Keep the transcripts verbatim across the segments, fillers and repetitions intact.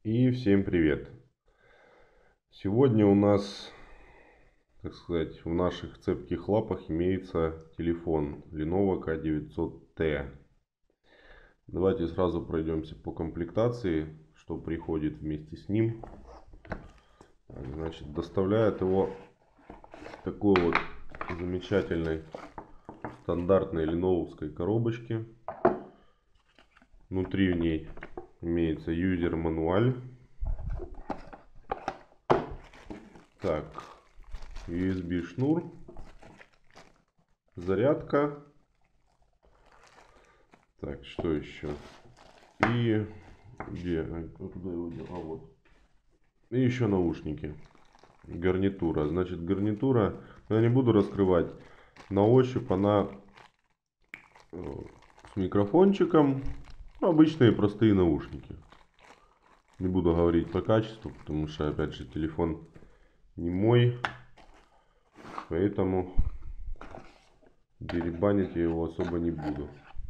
И всем привет! Сегодня у нас, так сказать, в наших цепких лапах имеется телефон Lenovo ка девятьсот тэ. Давайте сразу пройдемся по комплектации, что приходит вместе с ним. Так, значит, доставляет его в такой вот замечательной стандартной леновской коробочке. Внутри в ней имеется юзер-мануаль. Так, ю эс би шнур, зарядка. Так, что еще? И где? А, куда его дел? А, вот. И еще наушники. Гарнитура. Значит, гарнитура, я не буду раскрывать. На ощупь она э, с микрофончиком. Обычные простые наушники. Не буду говорить по качеству, потому что, опять же, телефон не мой. Поэтому деребанить я его особо не буду.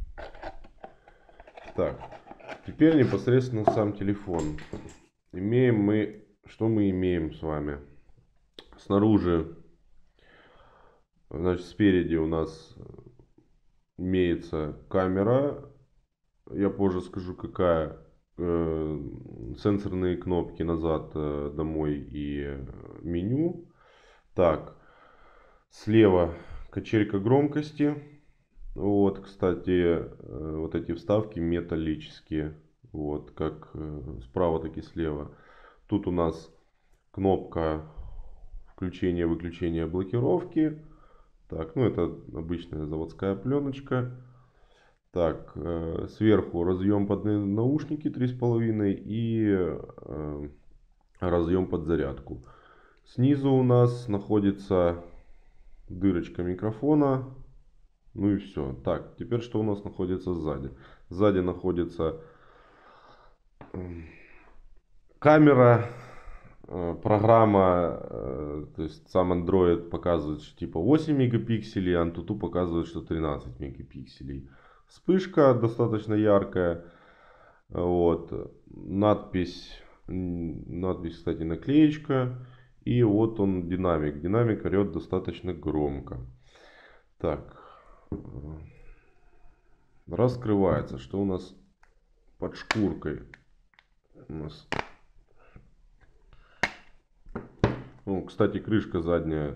Так, теперь непосредственно сам телефон. Имеем мы, что мы имеем с вами? Снаружи, значит, спереди у нас имеется камера. Я позже скажу, какая. Э, сенсорные кнопки назад, э, домой и меню. Так, слева качелька громкости. Вот, кстати, э, вот эти вставки металлические. Вот, как э, справа, так и слева. Тут у нас кнопка включения-выключения блокировки. Так, ну это обычная заводская пленочка. Так, э, сверху разъем под наушники три с половиной и э, разъем под зарядку. Снизу у нас находится дырочка микрофона. Ну и все. Так, теперь что у нас находится сзади? Сзади находится камера, э, программа, э, то есть сам Android показывает, что типа восемь мегапикселей, а Antutu показывает, что тринадцать мегапикселей. Вспышка достаточно яркая. Вот. Надпись, надпись, кстати, наклеечка. И вот он динамик. Динамик орет достаточно громко. Так. Раскрывается. Что у нас под шкуркой? У нас... Ну, кстати, крышка задняя.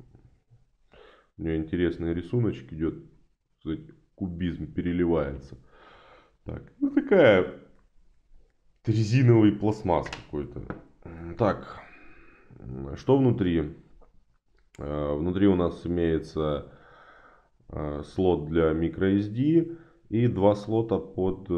У нее интересный рисуночек идет. Кстати, кубизм переливается. Так. Ну, такая резиновый пластмасс какой-то. Так. Что внутри? Внутри у нас имеется слот для microSD и два слота под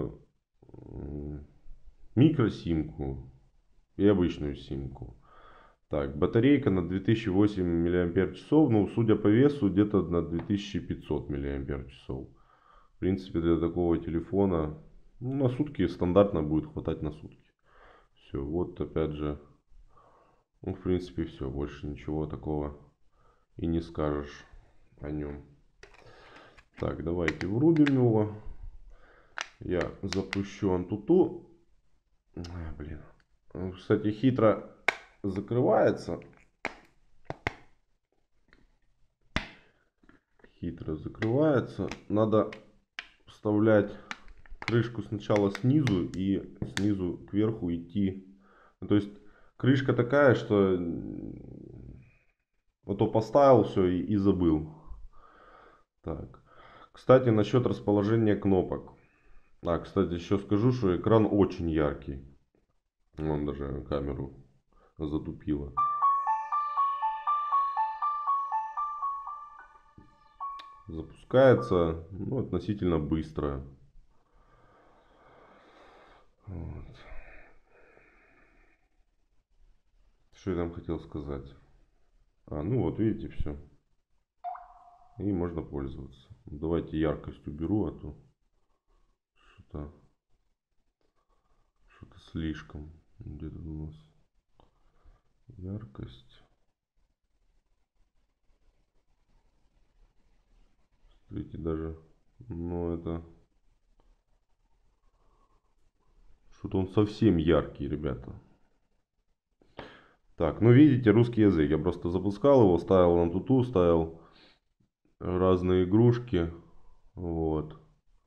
микросимку и обычную симку. Так, батарейка на две тысячи восемь мАч, ну, судя по весу, где-то на две тысячи пятьсот мАч. В принципе, для такого телефона, ну, на сутки стандартно будет хватать на сутки. Все, вот опять же, ну, в принципе, все, больше ничего такого и не скажешь о нем. Так, давайте врубим его. Я запущу Antutu. А, блин. Он, кстати, хитро закрывается. Хитро закрывается. Надо вставлять крышку сначала снизу и снизу кверху идти. Ну, то есть крышка такая, что вот то поставил все и, и забыл. Так. Кстати, насчет расположения кнопок. А, кстати, еще скажу, что экран очень яркий. Вон даже камеру затупило. Запускается, ну, относительно быстро. Вот. Что я там хотел сказать? А, ну вот, видите, все. И можно пользоваться. Давайте яркость уберу, а то что-то что-то слишком. Где-то у нас яркость. Смотрите, даже, ну это Что-то он совсем яркий, ребята. Так, ну видите, русский язык. Я просто запускал его, ставил на туту, ставил разные игрушки. Вот.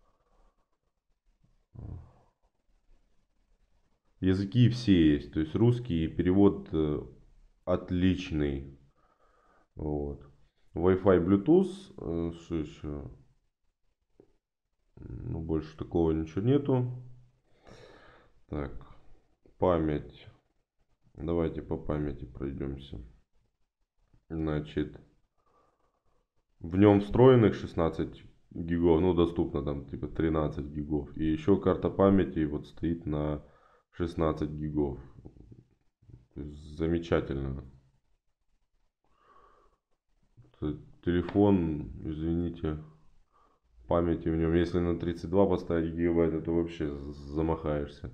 Языки все есть. То есть русский перевод э, отличный. Вот. Wi-Fi, Bluetooth. Э, что еще? Ну, больше такого ничего нету. Так. Память. Давайте по памяти пройдемся. Значит, в нем встроенных шестнадцать гигов, ну доступно там типа тринадцать гигов. И еще карта памяти вот стоит на шестнадцать гигов. То есть замечательно. Телефон, извините, памяти в нем, если на тридцать два поставить гигабайта, то вообще замахаешься.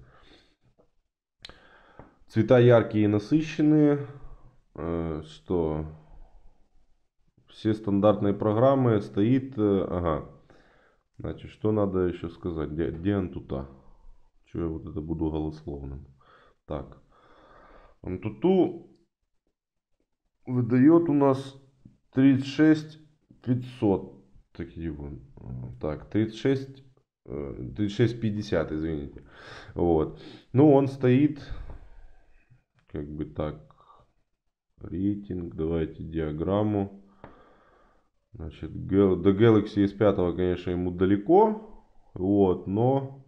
Цвета яркие и насыщенные. Что? Все стандартные программы стоит. Ага. Значит, что надо еще сказать? Где, где Antutu? Че я вот это буду голословным? Так. Antutu выдает у нас тридцать шесть пятьсот. Такие вот. Так, тридцать шесть. тридцать шесть пятьдесят, извините. Вот. Ну, он стоит. Как бы так. Рейтинг. Давайте диаграмму. Значит, до Galaxy эс пять, конечно, ему далеко. Вот, но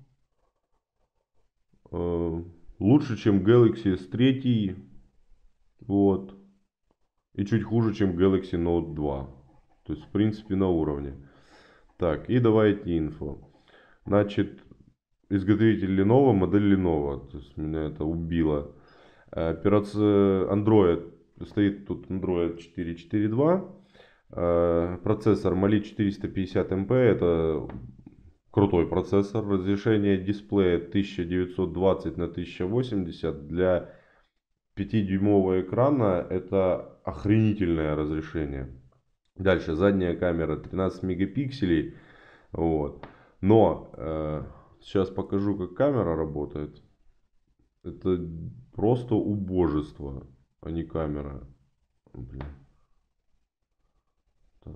э, лучше, чем Galaxy эс три. Вот. И чуть хуже, чем Galaxy Note два. То есть, в принципе, на уровне. Так, и давайте инфо. Значит, изготовитель Lenovo, модель Lenovo. То есть, меня это убило. Операция Android. Стоит тут Android четыре четыре два. Процессор Mali четыреста пятьдесят эм пи. Это крутой процессор. Разрешение дисплея тысяча девятьсот двадцать на тысяча восемьдесят. Для пятидюймового экрана это охренительное разрешение. Дальше задняя камера тринадцать мегапикселей. Вот. Но э, сейчас покажу, как камера работает. Это просто убожество, а не камера. Блин. Так.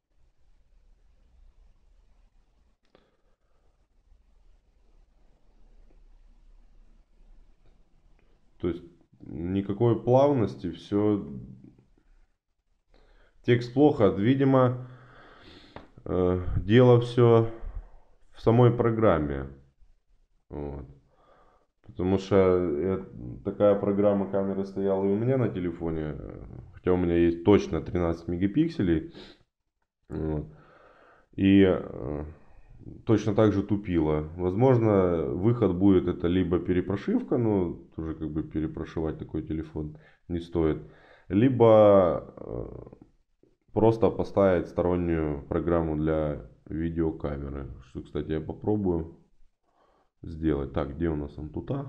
То есть никакой плавности, все. Текст плохо. Видимо, э, дело все в самой программе. Вот. Потому что я, такая программа камеры стояла и у меня на телефоне. Хотя у меня есть точно тринадцать мегапикселей. Вот. И э, точно так же тупила. Возможно, выход будет это либо перепрошивка, но тоже как бы перепрошивать такой телефон не стоит. Либо э, просто поставить стороннюю программу для видеокамеры. Что, кстати, я попробую сделать. Так, где у нас Antutu?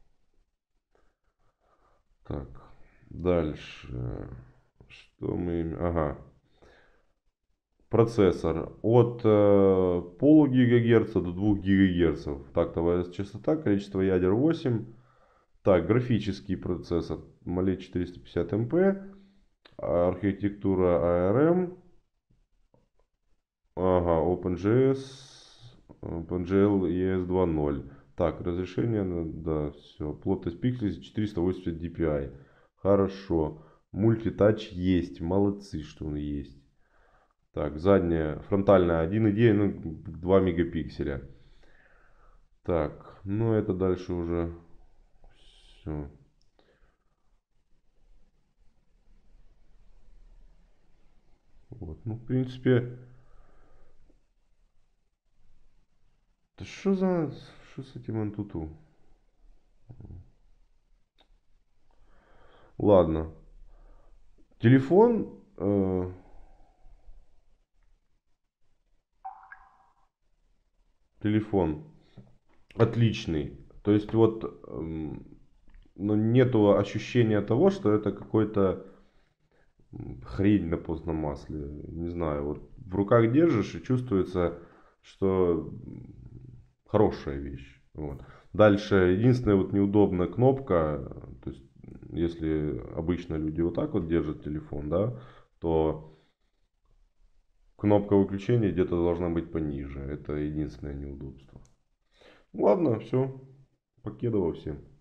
Так, дальше. Что мы... Ага. Процессор от э, полугигагерца до двух гигагерцев. Тактовая частота, количество ядер восемь. Так, графический процессор Mali четыреста пятьдесят эм пи. Архитектура эй ар эм. Ага, OpenJS. OpenGL и эс два ноль. Так, разрешение, да, все. Плотность пикселей четыреста восемьдесят ди пи ай. Хорошо. Мультитач есть. Молодцы, что он есть. Так, задняя, фронтальная один и девять, ну, два мегапикселя. Так, ну это дальше уже все. Вот, ну в принципе... Да что за... Что с этим Antutu? Ладно. Телефон... Э, телефон отличный. То есть вот... Э, но нету ощущения того, что это какой-то хрень на постном масле. Не знаю, вот в руках держишь и чувствуется, что хорошая вещь. Вот. Дальше, единственная вот неудобная кнопка, то есть, если обычно люди вот так вот держат телефон, да, то кнопка выключения где-то должна быть пониже. Это единственное неудобство. Ладно, все. Покедова всем.